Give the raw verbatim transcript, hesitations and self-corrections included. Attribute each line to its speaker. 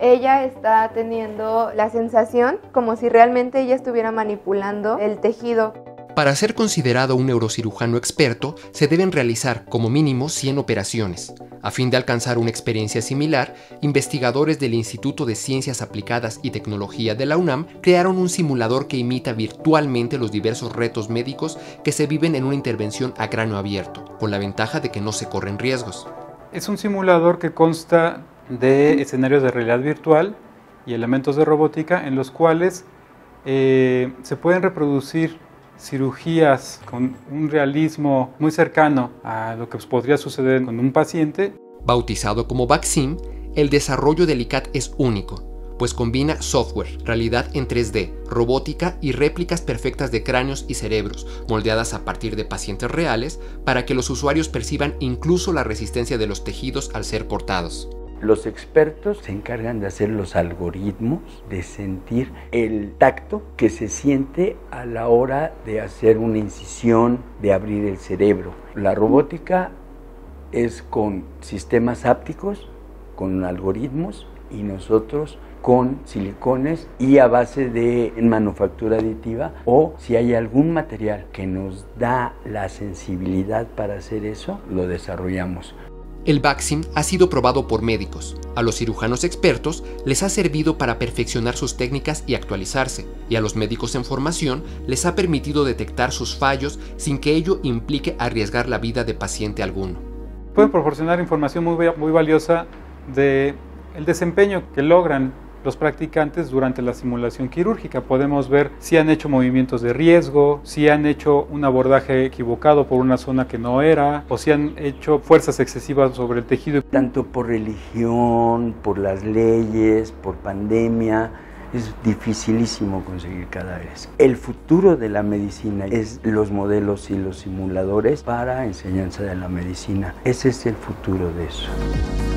Speaker 1: ella está teniendo la sensación como si realmente ella estuviera manipulando el tejido.
Speaker 2: Para ser considerado un neurocirujano experto, se deben realizar como mínimo cien operaciones. A fin de alcanzar una experiencia similar, investigadores del Instituto de Ciencias Aplicadas y Tecnología de la UNAM crearon un simulador que imita virtualmente los diversos retos médicos que se viven en una intervención a cráneo abierto, con la ventaja de que no se corren riesgos.
Speaker 3: Es un simulador que consta de escenarios de realidad virtual y elementos de robótica en los cuales eh, se pueden reproducir cirugías con un realismo muy cercano a lo que podría suceder con un paciente.
Speaker 2: Bautizado como VACSIM, el desarrollo del I C A T es único, pues combina software, realidad en tres D, robótica y réplicas perfectas de cráneos y cerebros, moldeadas a partir de pacientes reales, para que los usuarios perciban incluso la resistencia de los tejidos al ser cortados.
Speaker 4: Los expertos se encargan de hacer los algoritmos, de sentir el tacto que se siente a la hora de hacer una incisión, de abrir el cerebro. La robótica es con sistemas ápticos, con algoritmos, y nosotros con silicones y a base de manufactura aditiva, o si hay algún material que nos da la sensibilidad para hacer eso, lo desarrollamos.
Speaker 2: El VACSIM ha sido probado por médicos. A los cirujanos expertos les ha servido para perfeccionar sus técnicas y actualizarse, y a los médicos en formación les ha permitido detectar sus fallos sin que ello implique arriesgar la vida de paciente alguno.
Speaker 3: Pueden proporcionar información muy, muy valiosa del desempeño que logran los practicantes durante la simulación quirúrgica. Podemos ver si han hecho movimientos de riesgo, si han hecho un abordaje equivocado por una zona que no era, o si han hecho fuerzas excesivas sobre el tejido.
Speaker 4: Tanto por religión, por las leyes, por pandemia, es dificilísimo conseguir cadáveres. El futuro de la medicina es los modelos y los simuladores para enseñanza de la medicina. Ese es el futuro de eso.